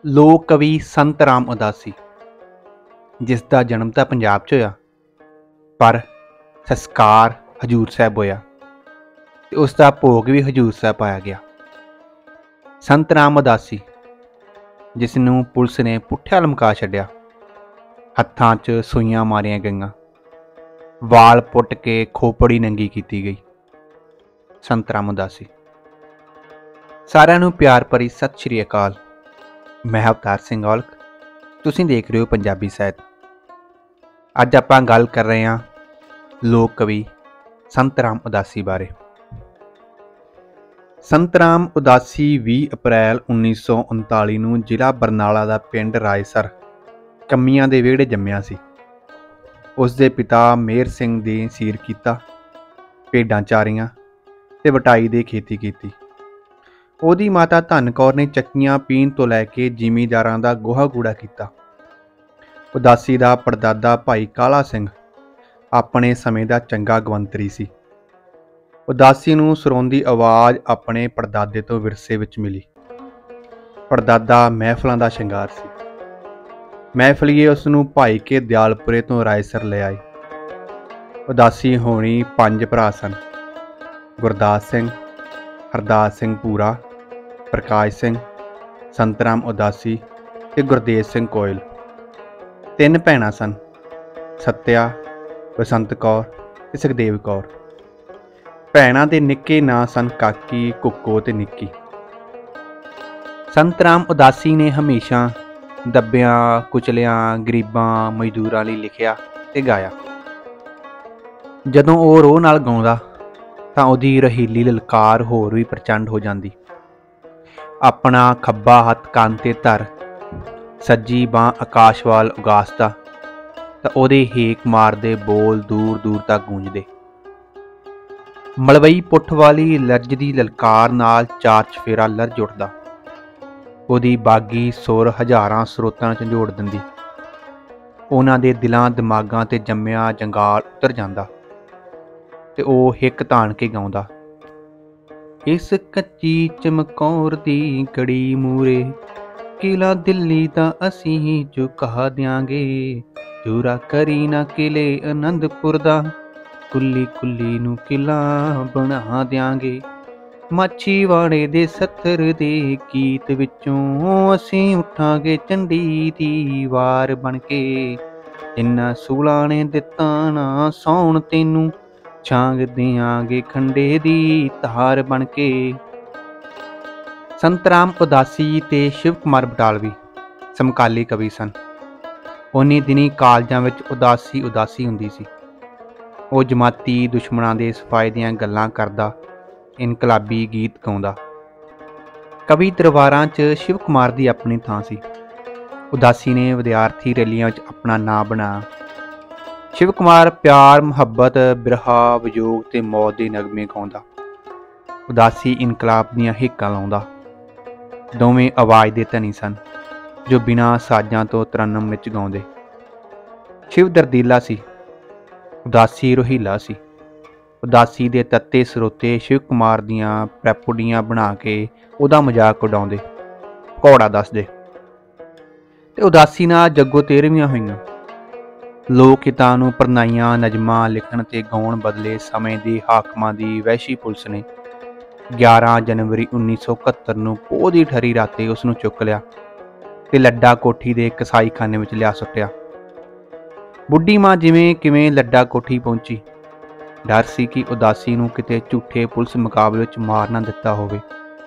ਲੋਕ ਕਵੀ ਸੰਤ ਰਾਮ ਉਦਾਸੀ, ਜਿਸ ਦਾ ਜਨਮ ਤਾਂ ਪੰਜਾਬ 'ਚ ਹੋਇਆ ਪਰ ਸੰਸਕਾਰ ਹਜ਼ੂਰ ਸਾਹਿਬ ਹੋਇਆ ਤੇ ਉਸ ਦਾ ਭੋਗ ਵੀ ਹਜ਼ੂਰ ਸਾਹਿਬ ਪਾਇਆ ਗਿਆ। ਸੰਤ ਰਾਮ ਉਦਾਸੀ, ਜਿਸ ਨੂੰ ਪੁਲਿਸ ਨੇ ਪੁੱਠਿਆ ਲਮਕਾ ਛੱਡਿਆ, ਹੱਥਾਂ 'ਚ ਸੂਈਆਂ ਮਾਰੀਆਂ ਗਈਆਂ, ਵਾਲ ਪੁੱਟ ਕੇ ਖੋਪੜੀ ਨੰਗੀ ਕੀਤੀ ਗਈ। ਸੰਤ ਰਾਮ ਉਦਾਸੀ। ਸਾਰਿਆਂ ਨੂੰ ਪਿਆਰ ਭਰੀ ਸਤਿ ਸ਼੍ਰੀ ਅਕਾਲ। ਮੈਂ ਅਵਤਾਰ ਸਿੰਘ ਔਲਖ, ਤੁਸੀਂ ਦੇਖ ਰਹੇ ਹੋ ਪੰਜਾਬੀ ਸਾਹਿਤ। ਅੱਜ ਆਪਾਂ ਗੱਲ ਕਰ ਰਹੇ ਹਾਂ ਲੋਕ ਕਵੀ ਸੰਤ ਰਾਮ ਉਦਾਸੀ ਬਾਰੇ। ਸੰਤ ਰਾਮ ਉਦਾਸੀ 20 ਅਪ੍ਰੈਲ 1939 ਨੂੰ ਜ਼ਿਲ੍ਹਾ ਬਰਨਾਲਾ ਦਾ ਪਿੰਡ ਰਾਏਸਰ ਕੰਮੀਆਂ ਦੇ ਵਿਹੜੇ ਜੰਮਿਆ ਸੀ। ਉਸ ਦੇ ਪਿਤਾ ਮੇਹਰ ਸਿੰਘ ਨੇ ਸੀਰ ਕੀਤਾ, ਭੇਡਾਂ ਚਾਰੀਆਂ ਤੇ ਵਟਾਈ ਦੇ ਖੇਤੀ ਕੀਤੀ। ਉਹਦੀ ਮਾਤਾ ਧਨ ਕੌਰ ਨੇ ਚੱਕੀਆਂ ਪੀਣ ਤੋਂ ਲੈ ਕੇ ਜ਼ਿਮੀਂਦਾਰਾਂ ਦਾ ਗੋਹਾ ਕੂੜਾ ਕੀਤਾ। ਉਦਾਸੀ ਦਾ ਪੜਦਾਦਾ ਭਾਈ ਕਾਲਾ ਸਿੰਘ ਆਪਣੇ ਸਮੇਂ ਦਾ ਚੰਗਾ ਗਵੰਤਰੀ ਸੀ। ਉਦਾਸੀ ਨੂੰ ਸੁਰਾਉਂਦੀ ਆਵਾਜ਼ ਆਪਣੇ ਪੜਦਾਦੇ ਤੋਂ ਵਿਰਸੇ ਵਿੱਚ ਮਿਲੀ। ਪੜਦਾਦਾ ਮਹਿਫਲਾਂ ਦਾ ਸ਼ਿੰਗਾਰ ਸੀ। ਮਹਿਫਲੀਏ ਉਸ ਨੂੰ ਭਾਈ ਕੇ ਦਿਆਲਪੁਰੇ ਤੋਂ ਰਾਏਸਰ ਲੈ ਆਏ। ਉਦਾਸੀ ਹੋਣੀ 5 ਭਰਾ ਸਨ: ਗੁਰਦਾਸ ਸਿੰਘ, ਹਰਦਾਸ ਸਿੰਘ ਪੂਰਾ, ਪ੍ਰਕਾਸ਼ ਸਿੰਘ, ਸੰਤ ਰਾਮ ਉਦਾਸੀ ਤੇ ਗੁਰਦੇਵ ਸਿੰਘ ਕੋਇਲ। 3 ਭੈਣਾਂ ਸਨ: ਸੱਤਿਆ, ਬਸੰਤ ਕੌਰ ਤੇ ਸੁਖਦੇਵ ਕੌਰ। ਭੈਣਾਂ ਦੇ ਨਿੱਕੇ ਨਾਂ ਸਨ ਕਾਕੀ, ਕੁੱਕੋ ਤੇ ਨਿੱਕੀ। ਸੰਤ ਰਾਮ ਉਦਾਸੀ ਨੇ ਹਮੇਸ਼ਾ ਦੱਬਿਆਂ, ਕੁਚਲਿਆਂ, ਗਰੀਬਾਂ, ਮਜ਼ਦੂਰਾਂ ਲਈ ਲਿਖਿਆ ਤੇ ਗਾਇਆ। ਜਦੋਂ ਉਹ ਰੋਹ ਨਾਲ ਗਾਉਂਦਾ ਤਾਂ ਉਹਦੀ ਰਹੀਲੀ ਲਲਕਾਰ ਹੋਰ ਵੀ ਪ੍ਰਚੰਡ ਹੋ ਜਾਂਦੀ। ਆਪਣਾ ਖੱਬਾ ਹੱਥ ਕੰਨ 'ਤੇ ਧਰ, ਸੱਜੀ ਬਾਂਹ ਆਕਾਸ਼ ਵੱਲ ਉਗਾਸਦਾ ਤਾਂ ਉਹਦੇ ਹੇਕ ਮਾਰਦੇ ਬੋਲ ਦੂਰ ਦੂਰ ਤੱਕ ਗੂੰਜਦੇ। ਮਲਵਈ ਪੁੱਠ ਵਾਲੀ ਲਰਜ਼ ਦੀ ਲਲਕਾਰ ਨਾਲ ਚਾਰ ਚਫੇਰਾ ਲਰਜ਼ ਉੱਠਦਾ। ਉਹਦੀ ਬਾਗੀ ਸੁਰ ਹਜ਼ਾਰਾਂ ਸਰੋਤਾਂ 'ਚ ਝੰਜੋੜ ਦਿੰਦੀ। ਉਹਨਾਂ ਦੇ ਦਿਲਾਂ ਦਿਮਾਗਾਂ 'ਤੇ ਜੰਮਿਆ ਜੰਗਾਲ ਉਤਰ ਜਾਂਦਾ ਤੇ ਉਹ ਹਿੱਕ ਤਾਣ ਕੇ ਗਾਉਂਦਾ: ਇਸ ਕੱਚੀ ਚਮਕੌਰ ਦੀ ਕੜੀ ਮੂਰੇ, ਕਿਲਾ ਦਿੱਲੀ ਦਾ ਅਸੀਂ ਝੁਕਾ ਦਿਆਂਗੇ। ਚੂਰਾ ਕਰੀ ਨਾ ਕਿਲੇ ਅਨੰਦਪੁਰ ਦਾ, ਕੁੱਲੀ ਕੁੱਲੀ ਨੂੰ ਕਿਲਾ ਬਣਾ ਦਿਆਂਗੇ। ਮਾਛੀਵਾੜੇ ਦੇ ਸੱਥਰ ਦੇ ਗੀਤ ਵਿੱਚੋਂ ਅਸੀਂ ਉੱਠਾਂਗੇ ਝੰਡੀ ਦੀ ਵਾਰ ਬਣ ਕੇ। ਜਿੰਨਾ ਸੂਲਾਂ ਨੇ ਦਿੱਤਾ ਨਾ ਸੌਣ ਤੈਨੂੰ, ਛਾਂਗ ਦਿਆਂਗੇ ਖੰਡੇ ਦੀ ਧਾਰ ਬਣ ਕੇ। ਸੰਤ ਰਾਮ ਉਦਾਸੀ ਤੇ ਸ਼ਿਵ ਕੁਮਾਰ ਬਟਾਲਵੀ ਸਮਕਾਲੀ ਕਵੀ ਸਨ। ਉਨੀ ਦਿਨੀ ਕਾਲਜਾਂ ਵਿੱਚ ਉਦਾਸੀ ਹੁੰਦੀ ਸੀ। ਉਹ ਜਮਾਤੀ ਦੁਸ਼ਮਣਾਂ ਦੇ ਸਫਾਏ ਦੀਆਂ ਗੱਲਾਂ ਕਰਦਾ, ਇਨਕਲਾਬੀ ਗੀਤ ਗਾਉਂਦਾ। ਕਵੀ ਦਰਬਾਰਾਂ 'ਚ ਸ਼ਿਵ ਕੁਮਾਰ ਦੀ ਆਪਣੀ ਥਾਂ ਸੀ। ਉਦਾਸੀ ਨੇ ਵਿਦਿਆਰਥੀ ਰੈਲੀਆਂ ਵਿੱਚ ਆਪਣਾ ਨਾਂ ਬਣਾਇਆ। ਸ਼ਿਵ ਕੁਮਾਰ ਪਿਆਰ, ਮੁਹੱਬਤ, ਬਿਰਹਾ, ਵਿਯੋਗ ਤੇ ਮੌਤ ਦੇ ਨਗਮੇ ਗਾਉਂਦਾ। ਉਦਾਸੀ ਇਨਕਲਾਬ ਦੀਆਂ ਹਿੱਕਾਂ ਲਾਉਂਦਾ। ਦੋਵੇਂ ਆਵਾਜ਼ ਦੇ ਧਨੀ ਸਨ ਜੋ ਬਿਨਾਂ ਸਾਜ਼ਾਂ ਤੋਂ ਤਰੰਨਮ ਵਿੱਚ ਗਾਉਂਦੇ। ਸ਼ਿਵ ਦਰਦੀਲਾ ਸੀ, ਉਦਾਸੀ ਰੋਹੀਲਾ ਸੀ। ਉਦਾਸੀ ਦੇ ਤੱਤੇ ਸਰੋਤੇ ਸ਼ਿਵ ਕੁਮਾਰ ਦੀਆਂ ਪ੍ਰੈਪੁਡੀਆਂ ਬਣਾ ਕੇ ਉਹਦਾ ਮਜ਼ਾਕ ਉਡਾਉਂਦੇ, ਘੋੜਾ ਦੱਸਦੇ ਤੇ ਉਦਾਸੀ ਨਾਲ ਜੱਗੋ ਤੇਰਵੀਆਂ ਹੋਈਆਂ। ਲੋਕ ਹਿੱਤਾਂ ਨੂੰ ਪਰਨਾਈਆਂ ਨਜ਼ਮਾਂ ਲਿਖਣ ਤੇ ਗਾਉਣ ਬਦਲੇ ਸਮੇਂ ਦੀ ਹਾਕਮਾਂ ਦੀ ਵਹਿਸ਼ੀ ਪੁਲਿਸ ਨੇ 11 ਜਨਵਰੀ 1971 ਨੂੰ ਪੋਹ ਦੀ ਠਰੀ ਰਾਤੇ ਉਸ ਨੂੰ ਚੁੱਕ ਲਿਆ ਤੇ ਲੱਡਾ ਕੋਠੀ ਦੇ ਕਸਾਈਖਾਨੇ ਵਿੱਚ ਲਿਆ ਸੁੱਟਿਆ। ਬੁੱਢੀ ਮਾਂ ਜਿਵੇਂ ਕਿਵੇਂ ਲੱਡਾ ਕੋਠੀ ਪਹੁੰਚੀ। ਡਰ ਸੀ ਕਿ ਉਦਾਸੀ ਨੂੰ ਕਿਤੇ ਝੂਠੇ ਪੁਲਿਸ ਮੁਕਾਬਲੇ ਵਿੱਚ ਮਾਰ ਨਾ ਦਿੱਤਾ ਹੋਵੇ।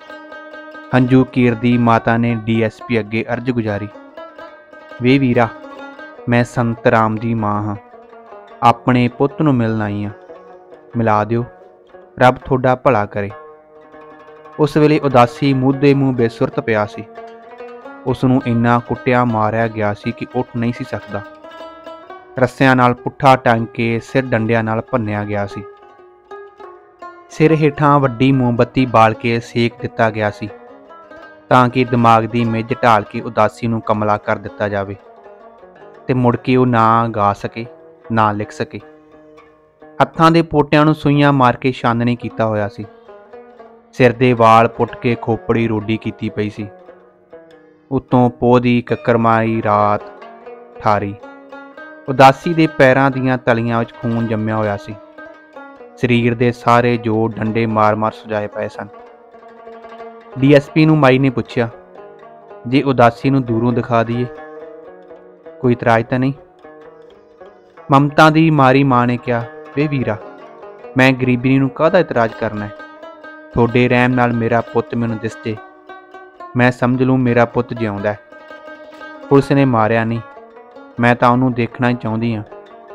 ਹੰਝੂ ਕੀਰਦੀ ਮਾਤਾ ਨੇ DSP ਅੱਗੇ ਅਰਜ਼ ਗੁਜ਼ਾਰੀ: ਵੇ ਵੀਰਾ, ਮੈਂ ਸੰਤ ਰਾਮ ਦੀ ਮਾਂ ਹਾਂ, ਆਪਣੇ ਪੁੱਤ ਨੂੰ ਮਿਲਣ ਆਈ ਹਾਂ, ਮਿਲਾ ਦਿਓ, ਰੱਬ ਤੁਹਾਡਾ ਭਲਾ ਕਰੇ। ਉਸ ਵੇਲੇ ਉਦਾਸੀ ਮੂਧੇ ਮੂੰਹ ਬੇਸੁਰਤ ਪਿਆ ਸੀ। ਉਸ ਨੂੰ ਇੰਨਾ ਕੁੱਟਿਆ ਮਾਰਿਆ ਗਿਆ ਸੀ ਕਿ ਉੱਠ ਨਹੀਂ ਸੀ ਸਕਦਾ। ਰੱਸਿਆਂ ਨਾਲ ਪੁੱਠਾ ਟੰਗ ਕੇ ਸਿਰ ਡੰਡਿਆਂ ਨਾਲ ਭੰਨਿਆ ਗਿਆ ਸੀ। ਸਿਰ ਹੇਠਾਂ ਵੱਡੀ ਮੋਮਬੱਤੀ ਬਾਲ ਕੇ ਸੇਕ ਦਿੱਤਾ ਗਿਆ ਸੀ ਤਾਂ ਕਿ ਦਿਮਾਗ ਦੀ ਮਿੱਝ ਢਾਲ ਕੇ ਉਦਾਸੀ ਨੂੰ ਕਮਲਾ ਕਰ ਦਿੱਤਾ ਜਾਵੇ ਤੇ ਮੁੜ ਕੇ ਉਹ ਨਾ ਗਾ ਸਕੇ, ਨਾ ਲਿਖ ਸਕੇ। ਹੱਥਾਂ ਦੇ ਪੋਟਿਆਂ ਨੂੰ ਸੂਈਆਂ ਮਾਰ ਕੇ ਛਾਨਣੀ ਕੀਤਾ ਹੋਇਆ ਸੀ। ਸਿਰ ਦੇ ਵਾਲ ਪੁੱਟ ਕੇ ਖੋਪੜੀ ਰੋਡੀ ਕੀਤੀ ਪਈ ਸੀ। ਉਤੋਂ ਪੋਹ ਦੀ ਕੱਕਰਮਾਰੀ ਰਾਤ ਠਾਰੀ। ਉਦਾਸੀ ਦੇ ਪੈਰਾਂ ਦੀਆਂ ਤਲੀਆਂ ਵਿੱਚ ਖੂਨ ਜੰਮਿਆ ਹੋਇਆ ਸੀ। ਸਰੀਰ ਦੇ ਸਾਰੇ ਜੋੜ ਡੰਡੇ ਮਾਰ-ਮਾਰ ਸੁਜਾਏ ਪਏ ਸਨ। ਡੀਐਸਪੀ ਨੂੰ ਮਾਈ ਨੇ ਪੁੱਛਿਆ, ਜੇ ਉਦਾਸੀ ਨੂੰ ਦੂਰੋਂ ਦਿਖਾ ਦਈਏ, ਕੋਈ ਇਤਰਾਜ਼ ਤਾਂ ਨਹੀਂ? ਮਮਤਾ ਦੀ ਮਾਰੀ ਮਾਂ ਨੇ ਕਿਹਾ, ਵੇ ਵੀਰਾ, ਮੈਂ ਗਰੀਬੀ ਨੂੰ ਕਾਹਦਾ ਇਤਰਾਜ਼ ਕਰਨਾ ਹੈ? ਤੁਹਾਡੇ ਰਹਿਮ ਨਾਲ ਮੇਰਾ ਪੁੱਤ ਮੈਨੂੰ ਦਿਸ ਜੇ, ਮੈਂ ਸਮਝ ਲੂੰ ਮੇਰਾ ਪੁੱਤ ਜਿਉਂਦਾ ਹੈ। ਪੁਲਿਸ ਨੇ ਮਾਰਿਆ ਨਹੀਂ, ਮੈਂ ਤਾਂ ਉਹਨੂੰ ਦੇਖਣਾ ਹੀ ਚਾਹੁੰਦੀ ਹਾਂ।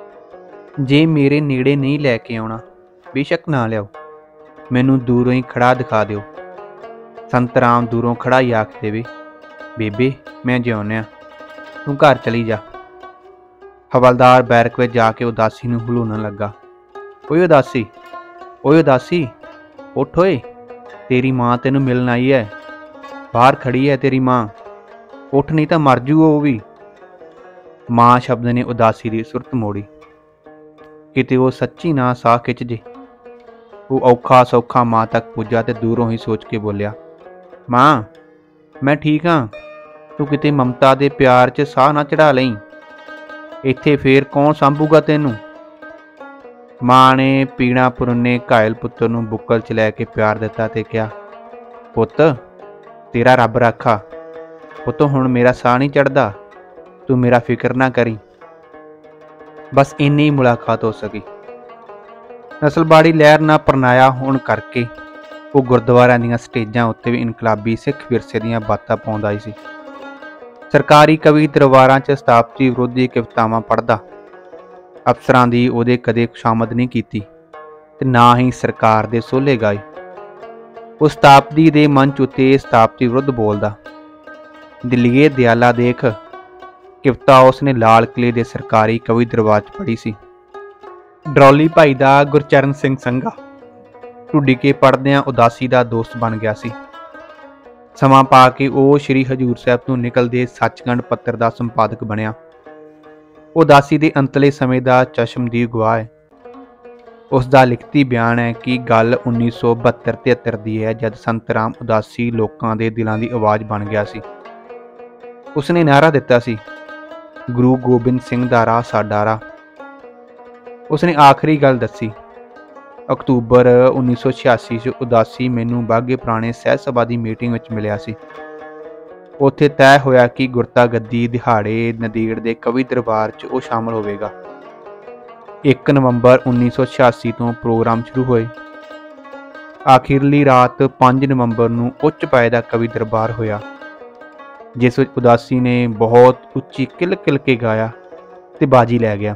ਜੇ ਮੇਰੇ ਨੇੜੇ ਨਹੀਂ ਲੈ ਕੇ ਆਉਣਾ, ਬੇਸ਼ੱਕ ਨਾ ਲਿਆਓ, ਮੈਨੂੰ ਦੂਰੋਂ ਹੀ ਖੜਾ ਦਿਖਾ ਦਿਓ। ਸੰਤ ਰਾਮ ਦੂਰੋਂ ਖੜਾ ਹੀ ਆਖ ਦੇਵੇ, ਬੇਬੇ ਮੈਂ ਜਿਉਂਦਿਆਂ, ਤੂੰ ਘਰ ਚਲੀ ਜਾ। ਹਵਲਦਾਰ ਬੈਰਕ ਵਿੱਚ ਜਾ ਕੇ ਉਦਾਸੀ ਨੂੰ ਹਲੂਣਨ ਲੱਗਾ। ਓਏ ਉਦਾਸੀ, ਓਏ ਉਦਾਸੀ, ਉੱਠ ਓਏ, ਤੇਰੀ ਮਾਂ ਤੈਨੂੰ ਮਿਲਣ ਆਈ ਹੈ, ਬਾਹਰ ਖੜੀ ਹੈ ਤੇਰੀ ਮਾਂ, ਉੱਠ ਨਹੀਂ ਤਾਂ ਮਰ ਜੂ ਉਹ ਵੀ। ਮਾਂ ਸ਼ਬਦ ਨੇ ਉਦਾਸੀ ਦੀ ਸੁਰਤ ਮੋੜੀ। ਕਿਤੇ ਉਹ ਸੱਚੀ ਨਾ ਸਾਹ ਖਿੱਚ ਜੇ। ਉਹ ਔਖਾ ਸੌਖਾ ਮਾਂ ਤੱਕ ਪੁੱਜਾ ਤੇ ਦੂਰੋਂ ਹੀ ਸੋਚ ਕੇ ਬੋਲਿਆ, ਮਾਂ ਮੈਂ ਠੀਕ ਹਾਂ, ਤੂੰ ਕਿਤੇ ਮਮਤਾ ਦੇ ਪਿਆਰ 'ਚ ਸਾਹ ਨਾ ਚੜਾ ਲਈ, ਇੱਥੇ ਫੇਰ ਕੌਣ ਸਾਂਭੂਗਾ ਤੈਨੂੰ? ਮਾਂ ਨੇ ਪੀਣਾ ਪੁਰਨੇ ਘਾਇਲ ਪੁੱਤਰ ਨੂੰ ਬੁੱਕਲ 'ਚ ਲੈ ਕੇ ਪਿਆਰ ਦਿੱਤਾ ਤੇ ਕਿਹਾ, ਪੁੱਤ ਤੇਰਾ ਰੱਬ ਰਾਖਾ, ਪੁੱਤ ਹੁਣ ਮੇਰਾ ਸਾਹ ਨਹੀਂ ਚੜਦਾ, ਤੂੰ ਮੇਰਾ ਫਿਕਰ ਨਾ ਕਰੀ। ਬਸ ਇੰਨੀ ਮੁਲਾਕਾਤ ਹੋ ਸਕੀ। ਨਸਲਬਾੜੀ ਲਹਿਰ ਨਾਲ ਪਰਨਾਇਆ ਹੋਣ ਕਰਕੇ ਉਹ ਗੁਰਦੁਆਰਿਆਂ ਦੀਆਂ ਸਟੇਜਾਂ ਉੱਤੇ ਵੀ ਇਨਕਲਾਬੀ ਸਿੱਖ ਵਿਰਸੇ ਦੀਆਂ ਬਾਤਾਂ ਪਾਉਂਦਾ ਹੀ ਸੀ। ਸਰਕਾਰੀ ਕਵੀ ਦਰਬਾਰਾਂ 'ਚ ਸਥਾਪਤੀ ਵਿਰੋਧੀ ਕਵਿਤਾਵਾਂ ਪੜ੍ਹਦਾ। ਅਫਸਰਾਂ ਦੀ ਉਹਦੇ ਕਦੇ ਖੁਸ਼ਾਮਦ ਨਹੀਂ ਕੀਤੀ ਤੇ ਨਾ ਹੀ ਸਰਕਾਰ ਦੇ ਸੋਹਲੇ ਗਾਏ। ਉਹ ਸਥਾਪਤੀ ਦੇ ਮੰਚ ਉੱਤੇ ਸਥਾਪਤੀ ਵਿਰੁੱਧ ਬੋਲਦਾ। ਦਿੱਲੀਏ ਦਿਆਲਾ ਦੇਖ ਕਵਿਤਾ ਉਸਨੇ ਲਾਲ ਕਿਲੇ ਦੇ ਸਰਕਾਰੀ ਕਵੀ ਦਰਬਾਰ 'ਚ ਪੜ੍ਹੀ ਸੀ। ਡਰੌਲੀ ਭਾਈ ਦਾ ਗੁਰਚਰਨ ਸਿੰਘ ਸੰਘਾ ਢੁੱਡੀ ਕੇ ਪੜ੍ਹਦਿਆਂ ਉਦਾਸੀ ਦਾ ਦੋਸਤ ਬਣ ਗਿਆ ਸੀ। ਸਮਾਂ ਪਾ ਕੇ ਉਹ ਸ਼੍ਰੀ ਹਜ਼ੂਰ ਸਾਹਿਬ ਤੋਂ ਨਿਕਲਦੇ ਸੱਚਖੰਡ ਪੱਤਰ ਦਾ ਸੰਪਾਦਕ ਬਣਿਆ। ਉਦਾਸੀ ਦੇ ਅੰਤਲੇ ਸਮੇਂ ਦਾ ਚਸ਼ਮਦੀਦ ਗਵਾਹ ਹੈ। ਉਸ ਦਾ ਲਿਖਤੀ ਬਿਆਨ ਹੈ ਕਿ ਗੱਲ 1972-73 ਦੀ ਹੈ, ਜਦ ਸੰਤ ਰਾਮ ਉਦਾਸੀ ਲੋਕਾਂ ਦੇ ਦਿਲਾਂ ਦੀ ਆਵਾਜ਼ ਬਣ ਗਿਆ ਸੀ। ਉਸਨੇ ਨਾਅਰਾ ਦਿੱਤਾ ਸੀ, ਗੁਰੂ ਗੋਬਿੰਦ ਸਿੰਘ ਦਾ ਰਾਹ ਸਾਡਾ ਰਾਹ। ਉਸਨੇ ਆਖਰੀ ਗੱਲ ਦੱਸੀ। ਅਕਤੂਬਰ 1986 'ਚ ਉਦਾਸੀ ਮੈਨੂੰ ਬਾਘੇ ਪੁਰਾਣੇ ਸਹਿਜ ਸਭਾ ਦੀ ਮੀਟਿੰਗ ਵਿੱਚ ਮਿਲਿਆ ਸੀ। ਉੱਥੇ ਤੈਅ ਹੋਇਆ ਕਿ ਗੁਰਤਾ ਗੱਦੀ ਦਿਹਾੜੇ ਨੰਦੇੜ ਦੇ ਕਵੀ ਦਰਬਾਰ 'ਚ ਉਹ ਸ਼ਾਮਲ ਹੋਵੇਗਾ। 1 ਨਵੰਬਰ 1986 ਤੋਂ ਪ੍ਰੋਗਰਾਮ ਸ਼ੁਰੂ ਹੋਏ। ਆਖਿਰਲੀ ਰਾਤ 5 ਨਵੰਬਰ ਨੂੰ ਉੱਚ ਪਾਏ ਦਾ ਕਵੀ ਦਰਬਾਰ ਹੋਇਆ, ਜਿਸ ਵਿੱਚ ਉਦਾਸੀ ਨੇ ਬਹੁਤ ਉੱਚੀ ਕਿਲ ਕਿਲ ਕੇ ਗਾਇਆ ਤੇ ਬਾਜੀ ਲੈ ਗਿਆ।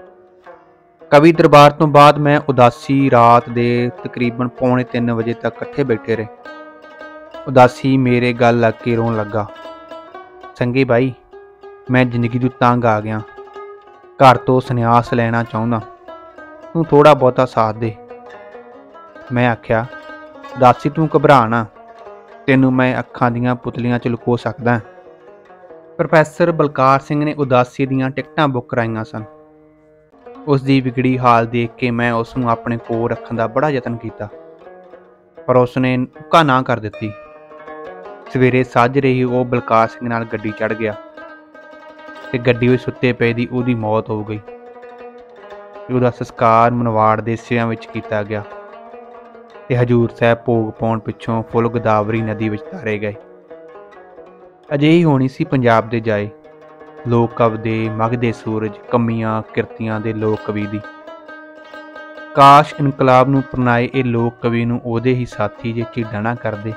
ਕਵੀ ਦਰਬਾਰ ਤੋਂ ਬਾਅਦ ਮੈਂ ਉਦਾਸੀ ਰਾਤ ਦੇ ਤਕਰੀਬਨ 2:45 ਵਜੇ ਤੱਕ ਇਕੱਠੇ ਬੈਠੇ ਰਹੇ। ਉਦਾਸੀ ਮੇਰੇ ਗੱਲ ਲੱਗ ਕੇ ਰੋਣ ਲੱਗਾ। ਸੰਗੇ ਬਾਈ, ਮੈਂ ਜ਼ਿੰਦਗੀ ਤੋਂ ਤੰਗ ਆ ਗਿਆ, ਘਰ ਤੋਂ ਸੰਨਿਆਸ ਲੈਣਾ ਚਾਹੁੰਦਾ, ਤੂੰ ਥੋੜ੍ਹਾ ਬਹੁਤਾ ਸਾਥ ਦੇ। ਮੈਂ ਆਖਿਆ, ਉਦਾਸੀ ਤੂੰ ਘਬਰਾ ਨਾ, ਤੈਨੂੰ ਮੈਂ ਅੱਖਾਂ ਦੀਆਂ ਪੁਤਲੀਆਂ 'ਚ ਲੁਕੋ ਸਕਦਾ। ਪ੍ਰੋਫੈਸਰ ਬਲਕਾਰ ਸਿੰਘ ਨੇ ਉਦਾਸੀ ਦੀਆਂ ਟਿਕਟਾਂ ਬੁੱਕ ਕਰਾਈਆਂ ਸਨ। ਉਸ ਦੀ ਵਿਗੜੀ ਹਾਲ ਦੇਖ ਕੇ ਮੈਂ ਉਸ ਨੂੰ ਆਪਣੇ ਕੋਲ ਰੱਖਣ ਦਾ ਬੜਾ ਯਤਨ ਕੀਤਾ, ਪਰ ਉਸਨੇ ਉੱਕਾ ਨਾ ਕਰ ਦਿੱਤੀ। ਸਵੇਰੇ ਸਾਜਰੇ ਹੀ ਉਹ ਬਲਕਾਰ ਸਿੰਘ ਨਾਲ ਗੱਡੀ ਚੜ੍ਹ ਗਿਆ ਤੇ ਗੱਡੀ ਵਿੱਚ ਸੁੱਤੇ ਪਏ ਦੀ ਉਹਦੀ ਮੌਤ ਹੋ ਗਈ। ਉਹਦਾ ਸੰਸਕਾਰ ਮਨਵਾੜ ਦੇ ਸਿਆਂ ਵਿੱਚ ਕੀਤਾ ਗਿਆ ਤੇ ਹਜ਼ੂਰ ਸਾਹਿਬ ਭੋਗ ਪਾਉਣ ਪਿੱਛੋਂ ਫੁੱਲ ਗੋਦਾਵਰੀ ਨਦੀ ਵਿੱਚ ਤਾਰੇ ਗਏ। ਅਜਿਹੀ ਹੋਣੀ ਸੀ ਪੰਜਾਬ ਦੇ ਜਾਏ, ਲੋਕ ਕਵ ਦੇ ਮਗਦੇ ਸੂਰਜ, ਕਮੀਆਂ ਕਿਰਤੀਆਂ ਦੇ ਲੋਕ ਕਵੀ ਦੀ। ਕਾਸ਼ ਇਨਕਲਾਬ ਨੂੰ ਪ੍ਰਣਾਏ ਇਹ ਲੋਕ ਕਵੀ ਨੂੰ ਉਹਦੇ ਹੀ ਸਾਥੀ ਜੇ ਝੀਡਾਂ ਨਾ ਕਰਦੇ,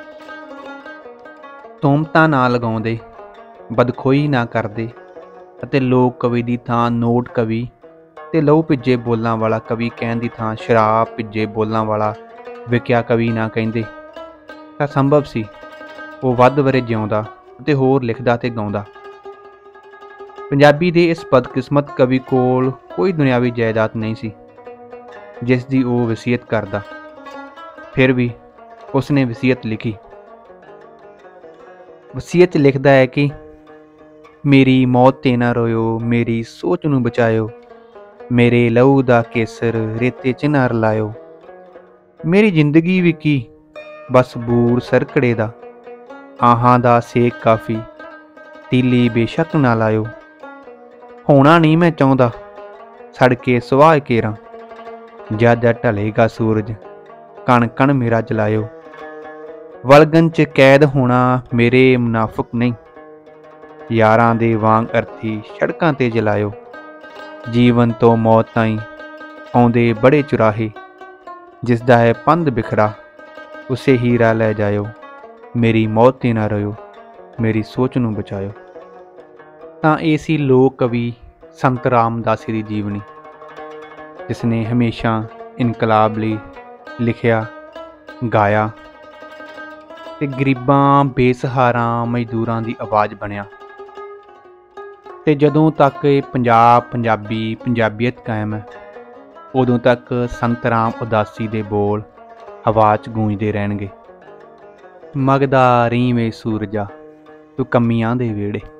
ਤੋਮਤਾਂ ਨਾ ਲਗਾਉਂਦੇ, ਬਦਖੋਈ ਨਾ ਕਰਦੇ ਅਤੇ ਲੋਕ ਕਵੀ ਦੀ ਥਾਂ ਨੋਟ ਕਵੀ ਤੇ ਲਹੂ ਭਿੱਜੇ ਬੋਲਾਂ ਵਾਲਾ ਕਵੀ ਕਹਿਣ ਦੀ ਥਾਂ ਸ਼ਰਾਬ ਭਿੱਜੇ ਬੋਲਾਂ ਵਾਲਾ ਵਿਕਿਆ ਕਵੀ ਨਾ ਕਹਿੰਦੇ ਤਾਂ ਸੰਭਵ ਸੀ ਉਹ ਵੱਧ ਵਰੇ ਜਿਉਂਦਾ ਅਤੇ ਹੋਰ ਲਿਖਦਾ ਤੇ ਗਾਉਂਦਾ। ਪੰਜਾਬੀ ਦੇ ਇਸ ਬਦਕਿਸਮਤ ਕਵੀ ਕੋਲ ਕੋਈ ਦੁਨਿਆਵੀ ਜਾਇਦਾਦ ਨਹੀਂ ਸੀ ਜਿਸ ਦੀ ਉਹ ਵਸੀਅਤ ਕਰਦਾ। ਫਿਰ ਵੀ ਉਸਨੇ ਵਸੀਅਤ ਲਿਖੀ। ਵਸੀਅਤ ਲਿਖਦਾ ਹੈ ਕਿ ਮੇਰੀ ਮੌਤ 'ਤੇ ਨਾ ਰੋਇਓ, ਮੇਰੀ ਸੋਚ ਨੂੰ ਬਚਾਇਓ, ਮੇਰੇ ਲਹੂ ਦਾ ਕੇਸਰ ਰੇਤੇ 'ਚ ਨਾ ਰਲਾਇਓ, ਮੇਰੀ ਜ਼ਿੰਦਗੀ ਵੀ ਕੀ ਬਸ ਬੂਰ ਸਰਕੜੇ ਦਾ, ਆਹਾਂ ਦਾ ਸੇਕ ਕਾਫੀ ਤੀਲੀ ਬੇਸ਼ੱਕ ਨਾ ਲਾਇਓ। ਹੋਣਾ ਨਹੀਂ ਮੈਂ ਚਾਹੁੰਦਾ ਸੜ ਕੇ ਸੁਆਹ ਕੇਰਾਂ, ਜਦ ਢਲੇਗਾ ਸੂਰਜ ਕਣ ਕਣ ਮੇਰਾ ਜਲਾਇਓ। ਵਲਗਨ 'ਚ ਕੈਦ ਹੋਣਾ ਮੇਰੇ ਮੁਨਾਫਕ ਨਹੀਂ, ਯਾਰਾਂ ਦੇ ਵਾਂਗ ਅਰਥੀ ਸੜਕਾਂ 'ਤੇ ਜਲਾਇਓ। ਜੀਵਨ ਤੋਂ ਮੌਤ ਤਾਈਂ ਆਉਂਦੇ ਬੜੇ ਚੁਰਾਹੇ, ਜਿਸਦਾ ਹੈ ਪੰਧ ਬਿਖਰਾ ਉਸੇ ਹੀਰਾ ਲੈ ਜਾਇਓ। ਮੇਰੀ ਮੌਤ 'ਤੇ ਨਾ ਰੋਇਓ, ਮੇਰੀ ਸੋਚ ਨੂੰ ਬਚਾਇਓ। ਤਾਂ ਇਹ ਸੀ ਲੋਕ ਕਵੀ ਸੰਤ ਰਾਮਦਾਸੀ ਦੀ ਜੀਵਨੀ, ਜਿਸ ਨੇ ਹਮੇਸ਼ਾ ਇਨਕਲਾਬ ਲਈ ਲਿਖਿਆ, ਗਾਇਆ ਤੇ ਗਰੀਬਾਂ, ਬੇਸਹਾਰਾ, ਮਜ਼ਦੂਰਾਂ ਦੀ ਆਵਾਜ਼ ਬਣਿਆ। ਤੇ ਜਦੋਂ ਤੱਕ ਇਹ ਪੰਜਾਬੀਅਤ ਕਾਇਮ ਹੈ, ਉਦੋਂ ਤੱਕ ਸੰਤ ਰਾਮ ਉਦਾਸੀ ਦੇ ਬੋਲ ਹਵਾ 'ਚ ਗੂੰਜਦੇ ਰਹਿਣਗੇ। ਮਗਦਾ ਰਹੀਵੇਂ ਸੂਰਜਾ ਤੂੰ ਕਮੀਆਂ ਦੇ ਵਿਹੜੇ।